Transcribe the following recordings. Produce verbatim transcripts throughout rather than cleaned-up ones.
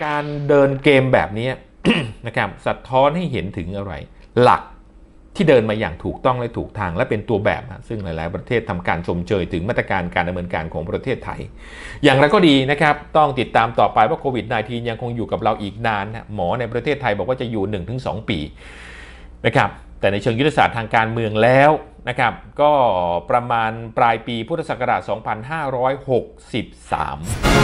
การเดินเกมแบบนี้ นะครับสะท้อนให้เห็นถึงอะไรหลักที่เดินมาอย่างถูกต้องและถูกทางและเป็นตัวแบบซึ่งหลายๆประเทศทำการชมเชยถึงมาตรการการดำเนินการของประเทศไทยอย่างไรก็ดีนะครับต้องติดตามต่อไปว่าโควิด สิบเก้า ยังคงอยู่กับเราอีกนานนะหมอในประเทศไทยบอกว่าจะอยู่ หนึ่งถึงสอง ปีนะครับแต่ในเชิงยุทธศาสตร์ทางการเมืองแล้วนะครับก็ประมาณปลายปีพุทธศักราช สองพันห้าร้อยหกสิบสาม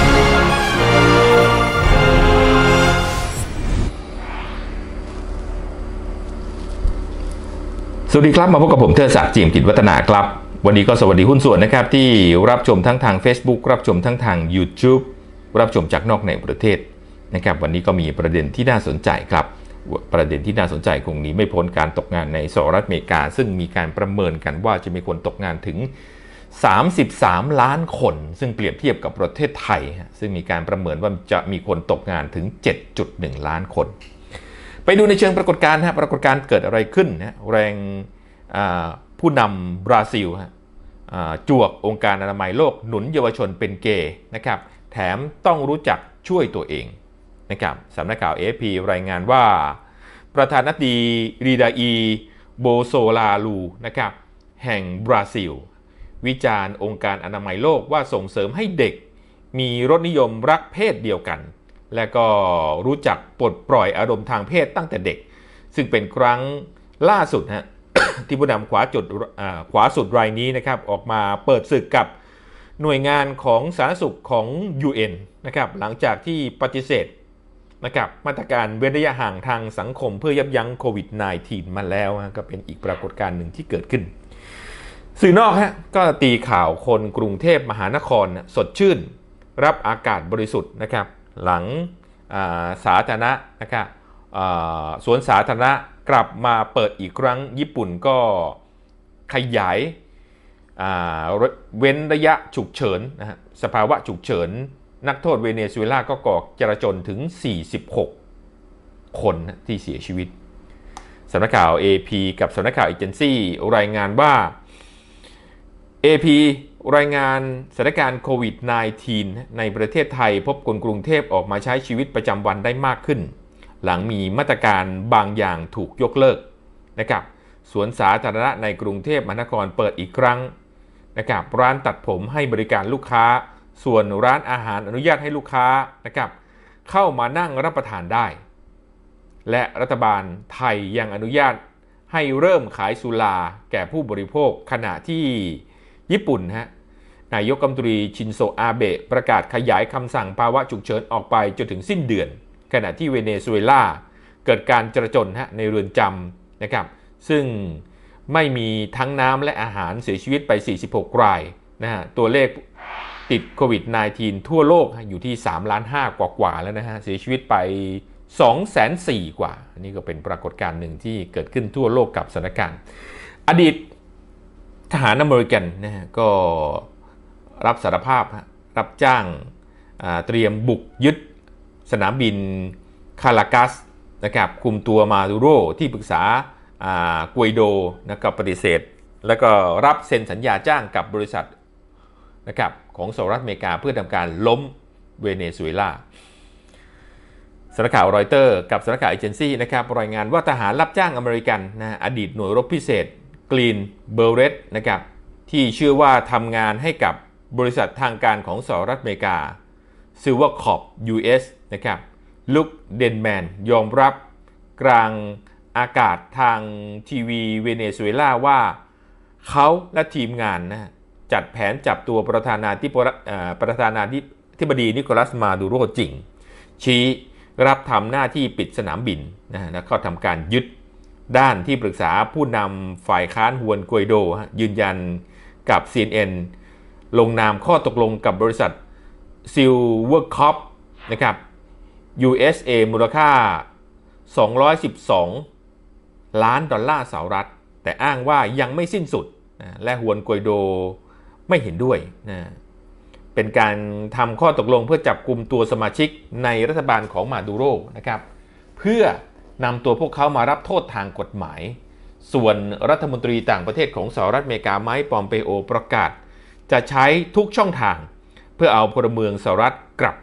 สวัสดีครับมาพบกับผมเทิดศักดิ์ จิมกิจวัฒนาครับวันนี้ก็สวัสดีหุ้นส่วนนะครับที่รับชมทั้งทาง Facebook รับชมทั้งทาง YouTube รับชมจากนอกในประเทศนะครับวันนี้ก็มีประเด็นที่น่าสนใจครับประเด็นที่น่าสนใจคงหนีไม่พ้นการตกงานในสหรัฐอเมริกาซึ่งมีการประเมินกันว่าจะมีคนตกงานถึงสามสิบสามล้านคนซึ่งเปรียบเทียบกับประเทศไทยซึ่งมีการประเมินว่าจะมีคนตกงานถึง เจ็ดจุดหนึ่ง ล้านคนไปดูในเชิงปรากฏการณ์ฮะปรากฏการณ์เกิดอะไรขึ้นนะแรงผู้นำบราซิลฮะจวกองค์การอนามัยโลกหนุนเยาวชนเป็นเกย์นะครับแถมต้องรู้จักช่วยตัวเองนะครับสำนักข่าว เอ เอฟ พี รายงานว่าประธานาธิบดีรีดาอีโบโซลารูนะครับแห่งบราซิลวิจารณ์องค์การอนามัยโลกว่าส่งเสริมให้เด็กมีรสนิยมรักเพศเดียวกันและก็รู้จักปลดปล่อยอารมณ์ทางเพศตั้งแต่เด็กซึ่งเป็นครั้งล่าสุดฮะ ที่ผู้นำขวาจุดขวาสุดรายนี้นะครับออกมาเปิดศึกกับหน่วยงานของสาธารณสุขของ ยู เอ็น นะครับหลังจากที่ปฏิเสธนะครับมาตรการเว้นระยะห่างทางสังคมเพื่อยับยั้งโควิด สิบเก้า มาแล้วก็เป็นอีกปรากฏการณ์หนึ่งที่เกิดขึ้นสื่อนอกฮะก็ตีข่าวคนกรุงเทพมหานครสดชื่นรับอากาศบริสุทธิ์นะครับหลังสาธารณะนะครับสวนสาธารณะกลับมาเปิดอีกครั้งญี่ปุ่นก็ขยายเว้นระยะฉุกเฉินนะฮะสภาวะฉุกเฉินนักโทษเวเนซุเอลาก็ก่อจลาจลถึงสี่สิบหกคนที่เสียชีวิตสำนักข่าว เอ พี กับสำนักข่าวเอเจนซี่รายงานว่า เอ พี รายงานสถานการณ์โควิด สิบเก้า ในประเทศไทยพบคนกรุงเทพออกมาใช้ชีวิตประจำวันได้มากขึ้นหลังมีมาตรการบางอย่างถูกยกเลิกนะครับสวนสาธารณะในกรุงเทพมหานครเปิดอีกครั้งนะครับร้านตัดผมให้บริการลูกค้าส่วนร้านอาหารอนุญาตให้ลูกค้านะครับเข้ามานั่งรับประทานได้และรัฐบาลไทยยังอนุญาตให้เริ่มขายสุราแก่ผู้บริโภคขณะที่ญี่ปุ่นฮะนายกรัฐมนตรีชินโซอาเบะประกาศขยายคำสั่งภาวะฉุกเฉินออกไปจนถึงสิ้นเดือนขณะที่เวเนซุเอลาเกิดการจลาจลฮะในเรือนจำนะครับซึ่งไม่มีทั้งน้ำและอาหารเสียชีวิตไปสี่สิบหกรายนะฮะตัวเลขติดโควิด สิบเก้า ทั่วโลกอยู่ที่สามล้านห้ากว่าๆแล้วนะฮะเสียชีวิตไป สองแสนสี่หมื่น กว่าอันนี้ก็เป็นปรากฏการณ์หนึ่งที่เกิดขึ้นทั่วโลกกับสถานการณ์อดีตทหารอเมริกันนะฮะก็รับสารภาพรับจ้างเตรียมบุกยึดสนามบินคารากัสนะครับคุมตัวมาดูโรที่ปรึกษากวยโดนะครับปฏิเสธแล้วก็รับเซ็นสัญญาจ้างกับบริษัทนะครับของสหรัฐอเมริกาเพื่อทำการล้มเวเนซุเอลาสำนักข่าวรอยเตอร์กับสำนักข่าวเอเจนซี่นะครับรายงานว่าทหารรับจ้างอเมริกันนะอดีตหน่วยรบพิเศษกรีนเบอร์เรตนะครับที่เชื่อว่าทำงานให้กับบริษัททางการของสหรัฐอเมริกาซิลเวอร์คอร์ป ยู เอส นะครับลุคเดนแมนยอมรับกลางอากาศทางทีวีเวเนซุเอลาว่าเขาและทีมงานนะจัดแผนจับตัวประธานาธิบดีประธานาธิบดีนิโคลัสมาดูโรจริงชี้รับทำหน้าที่ปิดสนามบินนะแล้วก็ทำการยึดด้านที่ปรึกษาผู้นำฝ่ายค้านฮวนกวยโดยืนยันกับ ซี เอ็น เอ็น ลงนามข้อตกลงกับบริษัทซิลเวอร์คอร์ปนะครับ ยู เอส เอ มูลค่าสองร้อยสิบสองล้านดอลลาร์สหรัฐแต่อ้างว่ายังไม่สิ้นสุดนะและฮวนกวยโดไม่เห็นด้วยนะเป็นการทำข้อตกลงเพื่อจับกุมตัวสมาชิกในรัฐบาลของมาดูโรนะครับเพื่อนำตัวพวกเขามารับโทษทางกฎหมายส่วนรัฐมนตรีต่างประเทศของสหรัฐอเมริกาไมค์ ปอมเปโอประกาศจะใช้ทุกช่องทางเพื่อเอาพลเมืองสหรัฐกลับมา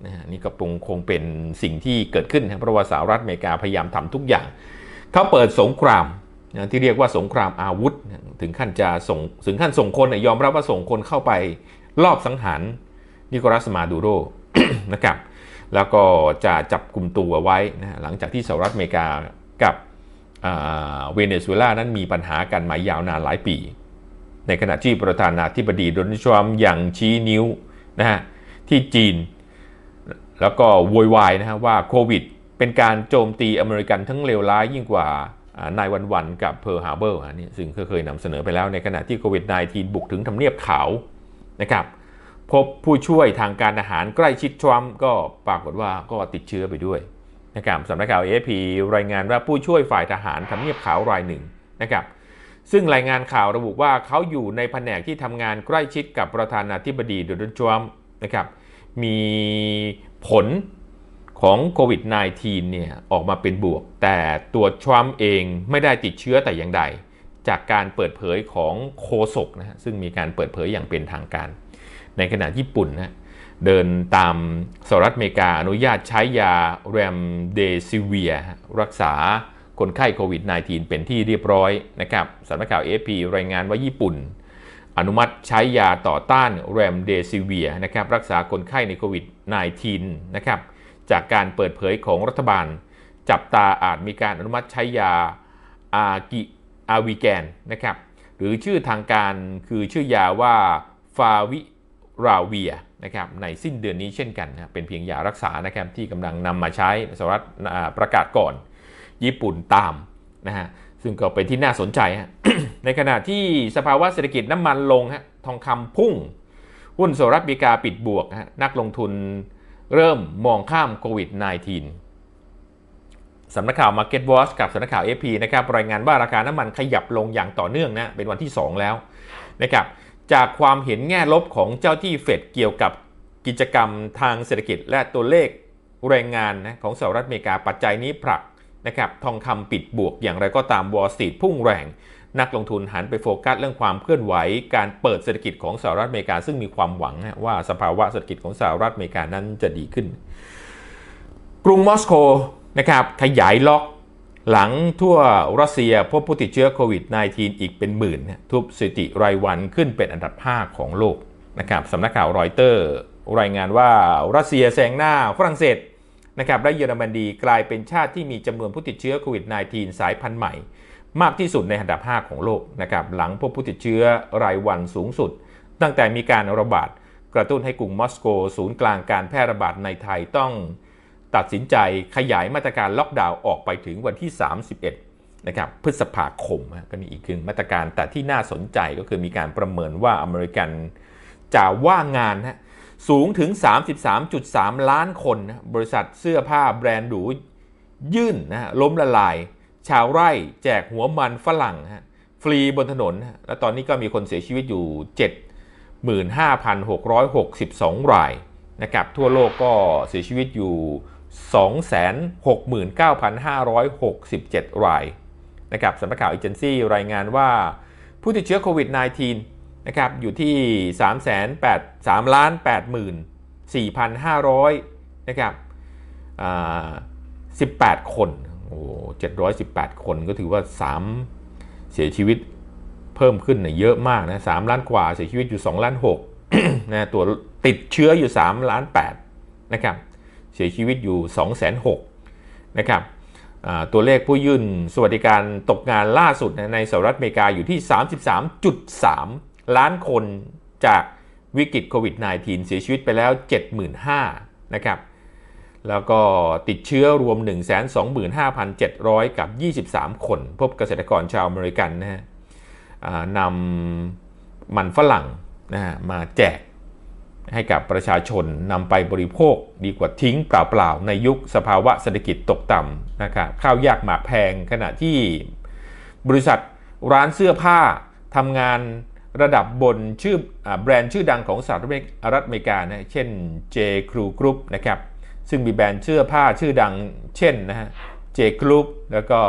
นะฮะนี่ก็คงเป็นสิ่งที่เกิดขึ้นนะเพราะว่าสหรัฐอเมริกาพยายามทำทุกอย่างเขาเปิดสงครามนะที่เรียกว่าสงครามอาวุธถึงขั้นจะส่งถึงขั้นส่งคนยอมรับว่าส่งคนเข้าไปลอบสังหารนิโคลัสมาดูโร นะครับแล้วก็จะจับกลุ่มตัวไว้นะหลังจากที่สหรัฐอเมริกากับเวเนซุเอลานั้นมีปัญหากันมายาวนานหลายปีในขณะที่ประธานาธิบดีโดนัลด์ทรัมป์ยังชี้นิ้วนะฮะที่จีนแล้วก็โวยวายนะฮะว่าโควิดเป็นการโจมตีอเมริกันทั้งเลวร้ายยิ่งกว่านายวันวันกับเพิร์ลฮาร์เบอร์อันนี้ซึ่งเคยนำเสนอไปแล้วในขณะที่โควิด สิบเก้า บุกถึงทำเนียบขาวนะครับพบผู้ช่วยทางการทหารใกล้ชิดทรัมป์ก็ปรากฏว่าก็ติดเชื้อไปด้วยนะครับสำนักข่าว เอ เอฟ พี รายงานว่าผู้ช่วยฝ่ายทหารทำเนียบขาวรายหนึ่งนะครับซึ่งรายงานข่าวระบุว่าเขาอยู่ในแผนกที่ทำงานใกล้ชิดกับประธานาธิบดีโดนัลด์ทรัมป์นะครับมีผลของโควิด สิบเก้า เนี่ยออกมาเป็นบวกแต่ตัวทรัมป์เองไม่ได้ติดเชื้อแต่อย่างใดจากการเปิดเผยของโฆษกนะฮะซึ่งมีการเปิดเผยอย่างเป็นทางการในขณะญี่ปุ่นนะเดินตามสหรัฐอเมริกาอนุญาตใช้ยาแรมเดซิเวียรักษาคนไข้โควิด สิบเก้า เป็นที่เรียบร้อยนะครับสำนักข่าว เอ เอฟ พี รายงานว่าญี่ปุ่นอนุมัติใช้ยาต่อต้านแรมเดซิเวียนะครับรักษาคนไข้ในโควิด สิบเก้า นะครับจากการเปิดเผยของรัฐบาลจับตาอาจมีการอนุมัติใช้ยาอากิอาวิแกนนะครับหรือชื่อทางการคือชื่อยาว่าฟาวิราเวียนะครับในสิ้นเดือนนี้เช่นกันนะเป็นเพียงยารักษานะครับที่กำลังนำมาใช้สหรัฐประกาศก่อนญี่ปุ่นตามนะฮะซึ่งก็เป็นที่น่าสนใจฮะ ในขณะที่สภาวะเศรษฐกิจน้ำมันลงฮะทองคำพุ่งหุ้นสหรัฐอเมริกาปิดบวกฮะนักลงทุนเริ่มมองข้ามโควิด สิบเก้า สำนักข่าว Market Watch กับสำนักข่าว เอ เอฟ พี นะครับรายงานว่าราคาน้ำมันขยับลงอย่างต่อเนื่องนะเป็นวันที่สองแล้วนะครับจากความเห็นแง่ลบของเจ้าที่เฟดเกี่ยวกับกิจกรรมทางเศรษฐกิจและตัวเลขแรงงานนะของสหรัฐอเมริกาปัจจัยนี้ผลักนะครับทองคำปิดบวกอย่างไรก็ตาม Wall Street พุ่งแรงนักลงทุนหันไปโฟกัสเรื่องความเคลื่อนไหวการเปิดเศรษฐกิจของสหรัฐอเมริกาซึ่งมีความหวังว่าสภาวะเศรษฐกิจของสหรัฐอเมริกานั้นจะดีขึ้นกรุงมอสโกนะครับขยายล็อกหลังทั่วรัสเซียพบผู้ติดเชื้อโควิด สิบเก้า อีกเป็นหมื่นทุบสถิติรายวันขึ้นเป็นอันดับห้าของโลกนะครับสำนักข่าวรอยเตอร์รายงานว่ารัสเซียแซงหน้าฝรั่งเศสนะครับและเยอรมนีกลายเป็นชาติที่มีจำนวนผู้ติดเชื้อโควิด สิบเก้า สายพันธุ์ใหม่มากที่สุดในอันดับห้าของโลกนะครับหลังพบผู้ติดเชื้อรายวันสูงสุดตั้งแต่มีการระบาดกระตุ้นให้กรุงมอสโกศูนย์กลางการแพร่ระบาดในไทยต้องตัดสินใจขยายมาตรการล็อกดาวน์ออกไปถึงวันที่สามสิบเอ็ดนะครับพฤษภาคมก็มีอีกหนึ่งมาตรการแต่ที่น่าสนใจก็คือมีการประเมินว่าอเมริกันจะว่างงานนะสูงถึง สามสิบสามจุดสาม ล้านคนนะบริษัทเสื้อผ้าแบรนด์หรูยื่นนะล้มละลายชาวไร่แจกหัวมันฝรั่งฮะฟรีบนถนนนะและตอนนี้ก็มีคนเสียชีวิตอยู่ เจ็ดหมื่นห้าพันหกร้อยหกสิบสอง รายนะครับทั่วโลกก็เสียชีวิตอยู่ สองแสนหกหมื่นเก้าพันห้าร้อยหกสิบเจ็ด รายนะครับสำนักข่าวเอเจนซี่รายงานว่าผู้ติดเชื้อโควิด สิบเก้า นะครับอยู่ที่ สามแสนแปด สามล้านแปดหมื่นสี่พันห้าร้อย นะครับอ่าสิบแปดคนโอ้เจ็ดร้อยสิบแปดคนก็ถือว่าสามเสียชีวิตเพิ่มขึ้นเนี่ยเยอะมากนะสามล้านกว่าเสียชีวิตอยู่สองล้านหก นะตัวติดเชื้ออยู่สามล้านแปดนะครับเสียชีวิตอยู่ สองแสนหกหมื่น นะครับตัวเลขผู้ยื่นสวัสดิการตกงานล่าสุดในสหรัฐอเมริกาอยู่ที่ สามสิบสามจุดสาม ล้านคนจากวิกฤตโควิด สิบเก้า เสียชีวิตไปแล้ว เจ็ดหมื่นห้าพัน นะครับแล้วก็ติดเชื้อรวม หนึ่งแสนสองหมื่นห้าพันเจ็ดร้อย กับยี่สิบสามคนพบเกษตรกรชาวอเมริกันนะฮะนำมันฝรั่งนะฮะมาแจกให้กับประชาชนนำไปบริโภคดีกว่าทิ้งเปล่าๆในยุคสภาวะเศรษฐกิจตกต่ำนะครับข้าวยากหมากแพงขณะที่บริษัทร้านเสื้อผ้าทำงานระดับบนชื่อแบรนด์ชื่อดังของสหรัฐอเมริกานะเช่น J. Crew Group นะครับซึ่งมีแบรนด์เสื้อผ้าชื่อดังเช่นนะฮะ J. Group แล้วก็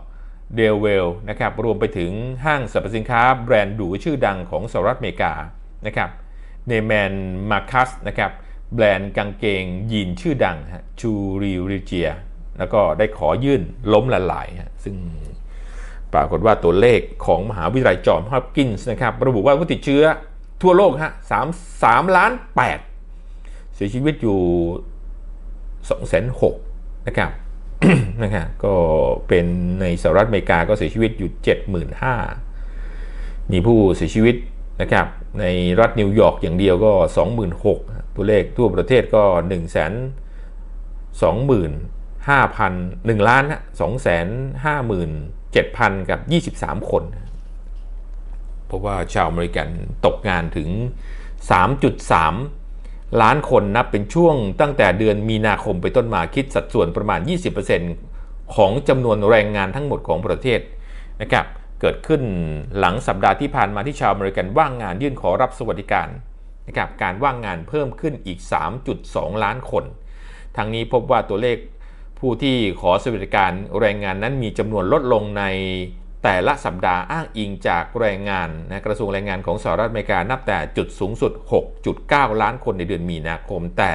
Dewell นะครับรวมไปถึงห้างสรรพสินค้าแบรนด์หรูชื่อดังของสหรัฐอเมริกานะครับเนแมนมาคัสนะครับแบรนด์กางเกงยีนชื่อดังฮะชูริริเจียแล้วก็ได้ขอยื่นล้มละลายฮะซึ่งปรากฏว่าตัวเลขของมหาวิทยาลัยจอห์นฮอปกินส์นะครับระบุว่าผู้ติดเชื้อทั่วโลกฮะสามสามล้านแปดเสียชีวิตอยู่สองแสนหกนะครับ นะครับก็เป็นในสหรัฐอเมริกาก็เสียชีวิตอยู่ เจ็ดหมื่นห้าพัน มีผู้เสียชีวิตนะครับในรัฐนิวยอร์กอย่างเดียวก็ สองหมื่นหกพัน ตัวเลขทั่วประเทศก็ หนึ่งแสนสองหมื่นห้าพัน หนึ่งล้าน สองแสนห้าหมื่นเจ็ดพัน กับยี่สิบสามคนเพราะว่าชาวอเมริกันตกงานถึง สามจุดสามล้านคนนับเป็นช่วงตั้งแต่เดือนมีนาคมไปต้นมาคิดสัดส่วนประมาณ ยี่สิบเปอร์เซ็นต์ ของจำนวนแรงงานทั้งหมดของประเทศนะครับเกิดขึ้นหลังสัปดาห์ที่ผ่านมาที่ชาวอเมริกันว่างงานยื่นขอรับสวัสดิการนะครับการว่างงานเพิ่มขึ้นอีก สามจุดสองล้านคนทั้งนี้พบว่าตัวเลขผู้ที่ขอสวัสดิการแรงงานนั้นมีจำนวนลดลงในแต่ละสัปดาห์อ้างอิงจากแรงงานนะกระทรวงแรงงานของสหรัฐอเมริกานับแต่จุดสูงสุด หกจุดเก้าล้านคนในเดือนมีนาคมแต่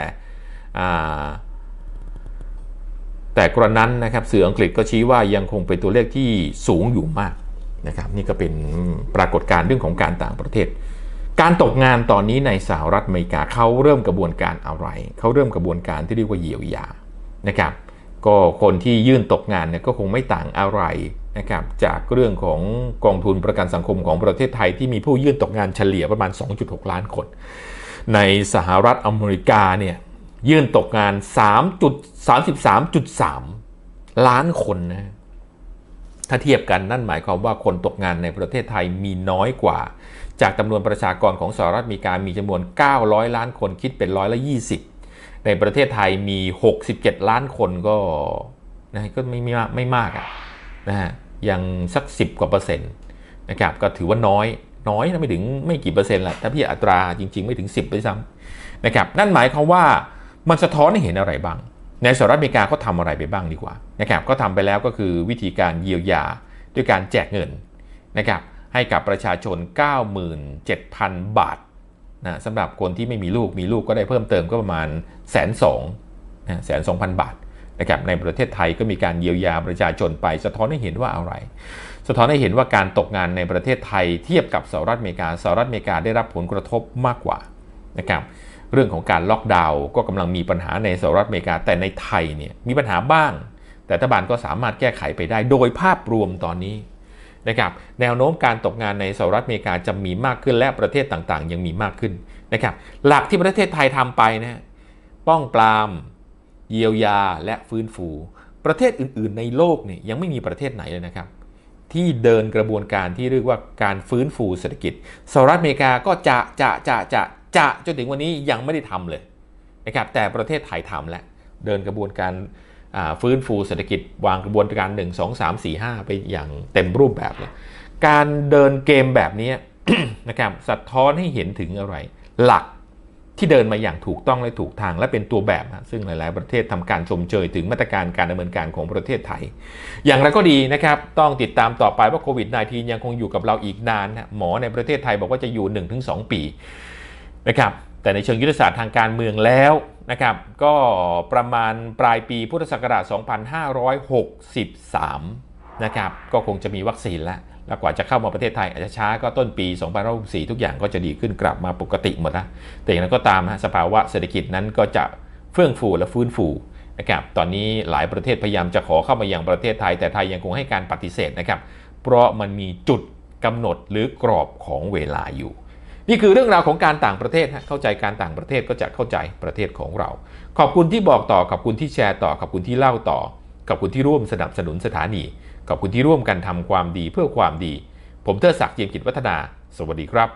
แต่กรณนั้นนะครับสื่ออังกฤษก็ชี้ว่ายังคงเป็นตัวเลขที่สูงอยู่มากนะครับนี่ก็เป็นปรากฏการณ์เรื่องของการต่างประเทศการตกงานตอนนี้ในสหรัฐอเมริกาเขาเริ่มกระบวนการอะไรเขาเริ่มกระบวนการที่เรียกว่าเยียวยานะครับก็คนที่ยื่นตกงานเนี่ยก็คงไม่ต่างอะไรนะครับจากเรื่องของกองทุนประกันสังคมของประเทศไทยที่มีผู้ยื่นตกงานเฉลี่ยประมาณ สองจุดหกล้านคนในสหรัฐอเมริกาเนี่ยยื่นตกงาน สามสิบสามจุดสาม ล้านคนนะถ้าเทียบกันนั่นหมายความว่าคนตกงานในประเทศไทยมีน้อยกว่าจากจำนวนประชากรของสหรัฐอเมริกามีจำนวนเก้าร้อยล้านคนคิดเป็นร้อยละยี่สิบในประเทศไทยมีหกสิบเจ็ดล้านคนก็นะก็ไม่ไม่ไม่มากอ่ะนะฮะยังสักสิบกว่าเปอร์เซ็นต์นะครับก็ถือว่าน้อยน้อยนะไม่ถึงไม่กี่เปอร์เซ็นต์แหละถ้าพี่อัตราจริงๆไม่ถึงสิบด้วยซ้ำนะครับนั่นหมายความว่ามันสะท้อนให้เห็นอะไรบ้างในสหรัฐอเมริกาเขาทำอะไรไปบ้างดีกว่านะครับก็ทำไปแล้วก็คือวิธีการเยียวยาด้วยการแจกเงินนะครับให้กับประชาชน เก้าหมื่นเจ็ดพัน บาทนะสำหรับคนที่ไม่มีลูกมีลูกก็ได้เพิ่มเติมก็ประมาณแสนสองนะแสนสองพันบาทนะครับในประเทศไทยก็มีการเยียวยาประชาชนไปสะท้อนให้เห็นว่าอะไรสะท้อนให้เห็นว่าการตกงานในประเทศไทยเทียบกับสหรัฐอเมริกาสหรัฐอเมริกาได้รับผลกระทบมากกว่านะครับเรื่องของการล็อกดาวน์ก็กำลังมีปัญหาในสหรัฐอเมริกาแต่ในไทยเนี่ยมีปัญหาบ้างแต่รัฐบาลก็สามารถแก้ไขไปได้โดยภาพรวมตอนนี้นะครับแนวโน้มการตกงานในสหรัฐอเมริกาจะมีมากขึ้นและประเทศต่างๆยังมีมากขึ้นนะครับหลักที่ประเทศไทยทำไปนะป้องปรามเยียวยาและฟื้นฟูประเทศอื่นๆในโลกเนี่ยยังไม่มีประเทศไหนเลยนะครับที่เดินกระบวนการที่เรียกว่าการฟื้นฟูเศรษฐกิจสหรัฐอเมริกาก็จะจะจะจะจะจนถึงวันนี้ยังไม่ได้ทำเลยนะครับแต่ประเทศไทยทำแล้วเดินกระบวนการฟื้นฟูเศรษฐกิจวางกระบวนการหนึ่ง สอง สาม สี่ ห้าไปอย่างเต็มรูปแบบเลยการเดินเกมแบบนี้ นะครับสะท้อนให้เห็นถึงอะไรหลักที่เดินมาอย่างถูกต้องและถูกทางและเป็นตัวแบบซึ่งหลายๆประเทศทำการชมเชยถึงมาตรการการดำเนินการของประเทศไทยอย่างไรก็ดีนะครับต้องติดตามต่อไปว่าโควิด สิบเก้า ยังคงอยู่กับเราอีกนานนะหมอในประเทศไทยบอกว่าจะอยู่ หนึ่งถึงสอง ปีนะครับแต่ในเชิงยุทธศาสตร์ทางการเมืองแล้วนะครับก็ประมาณปลายปีพุทธศักราช สองพันห้าร้อยหกสิบสาม นะครับก็คงจะมีวัคซีนแล้วแล้วกว่าจะเข้ามาประเทศไทยอาจจะช้าก็ต้นปี สองพันห้าร้อยหกสิบสี่ ทุกอย่างก็จะดีขึ้นกลับมาปกติหมดแล้วแต่อย่างนั้นก็ตามฮะสภาวะเศรษฐกิจนั้นก็จะเฟื่องฟูและฟื้นฟูนะครับตอนนี้หลายประเทศพยายามจะขอเข้ามายังประเทศไทยแต่ไทยยังคงให้การปฏิเสธนะครับเพราะมันมีจุดกำหนดหรือกรอบของเวลาอยู่นี่คือเรื่องราวของการต่างประเทศฮะเข้าใจการต่างประเทศก็จะเข้าใจประเทศของเราขอบคุณที่บอกต่อขอบคุณที่แชร์ต่อขอบคุณที่เล่าต่อขอบคุณที่ร่วมสนับสนุนสถานีขอบคุณที่ร่วมกันทำความดีเพื่อความดีผมเทิดศักดิ์ เจียมกิจวัฒนาสวัสดีครับ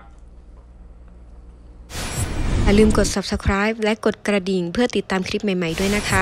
อย่าลืมกด ซับสไครบ์ และกดกระดิ่งเพื่อติดตามคลิปใหม่ๆด้วยนะคะ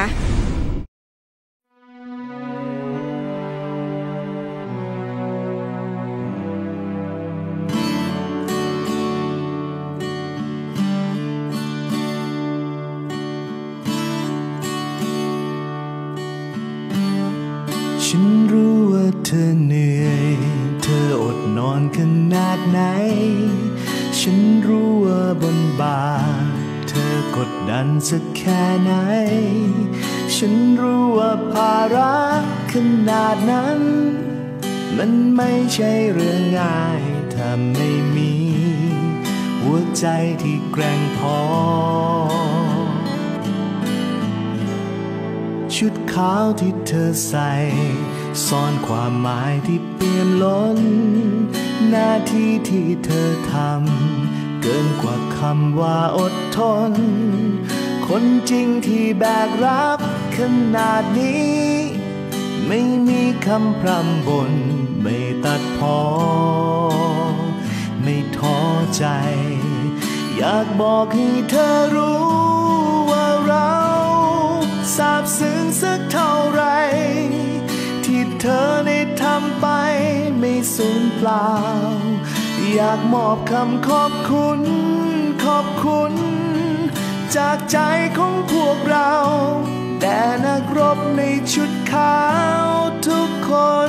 ฉันรู้ว่าเธอเหนื่อยเธออดนอนขนาดไหนฉันรู้ว่าบนบ่าเธอกดดันกันสักแค่ไหนฉันรู้ว่าภาระขนาดนั้นมันไม่ใช่เรื่องง่ายถ้าไม่มีหัวใจที่แกร่งพอชุดขาวที่เธอใส่ซ่อนความหมายที่เปี่ยมล้นหน้าที่ที่เธอทำเกินกว่าคำว่าอดทนคนจริงที่แบกรับขนาดนี้ไม่มีคำพร่ำบ่นไม่ตัดพ้อไม่ท้อใจอยากบอกให้เธอรู้ว่าเราซาบซึ้งสักเท่าไรที่เธอได้ทำไปไม่สูญเปล่าอยากมอบคำขอบคุณขอบคุณจากใจของพวกเราแด่นักรบในชุดขาวทุกคน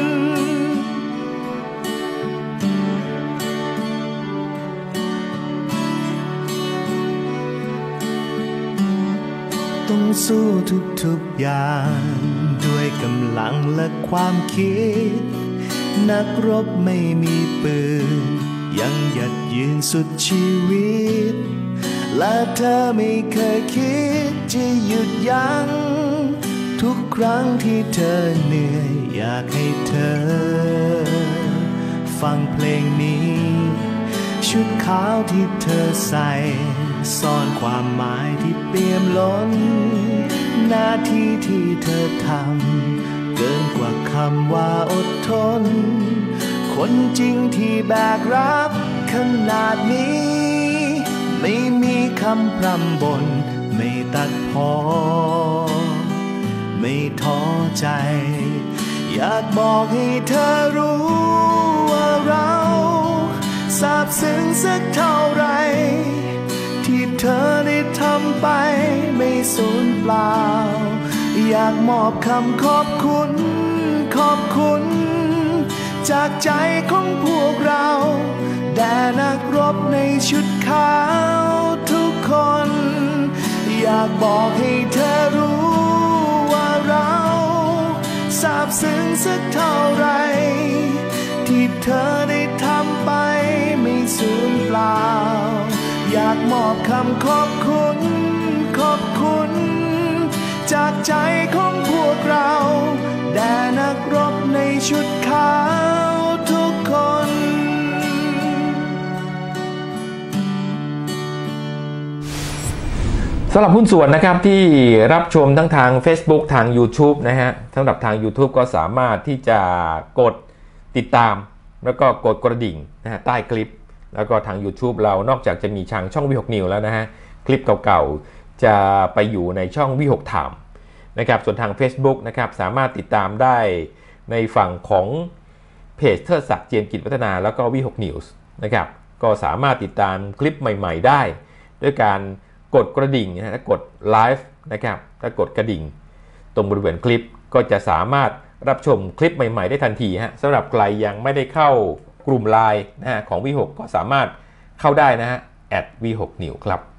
ต้องสู้ทุกๆอย่างด้วยกำลังและความคิดนักรบไม่มีปืนยังหยัดยืนสุดชีวิตและเธอไม่เคยคิดจะหยุดยั้งทุกครั้งที่เธอเหนื่อยอยากให้เธอฟังเพลงนี้ชุดขาวที่เธอใส่ซ่อนความหมายที่เปี่ยมล้นหน้าที่ที่เธอทำเกินกว่าคำว่าอดทนคนจริงที่แบกรับขนาดนี้ไม่มีคำพร่ำบ่นไม่ตัดพ้อไม่ท้อใจอยากบอกให้เธอรู้ว่าเราซาบซึ้งสักเท่าไรที่เธอได้ทำไปไม่สูญเปล่าอยากมอบคำขอบคุณขอบคุณจากใจของพวกเราแด่นักรบในชุดขาวทุกคนอยากบอกให้เธอรู้ว่าเราซาบซึ้งสักเท่าไรที่เธอได้ทำไปไม่สูญเปล่าอยากมอบคำขอบคุณขอบคุณจากใจของพวกเราแด่นักรบในชุดขาวทุกคนสำหรับหุ้นส่วนนะครับที่รับชมทั้งทาง Facebook ทาง YouTube นะฮะสำหรับทาง YouTube ก็สามารถที่จะกดติดตามแล้วก็กดกระดิ่งนะฮะใต้คลิปแล้วก็ทาง YouTube เรานอกจากจะมีทางช่อง วี หก News แล้วนะฮะคลิปเก่าๆจะไปอยู่ในช่อง วี หก Time นะครับส่วนทาง Facebook นะครับสามารถติดตามได้ในฝั่งของเพจเทิดศักดิ์เจียมกิจวัฒนาแล้วก็ วี หก News นะครับก็สามารถติดตามคลิปใหม่ๆได้ด้วยการกดกระดิ่งนะฮะถ้ากดไลฟ์นะครับถ้ากดกระดิ่งตรงบริเวณคลิปก็จะสามารถรับชมคลิปใหม่ๆได้ทันทีฮะสำหรับใครยังไม่ได้เข้ากลุ่มไลน์นะฮะของ วี หก ก็สามารถเข้าได้นะฮะ แอท วี หก News ครับ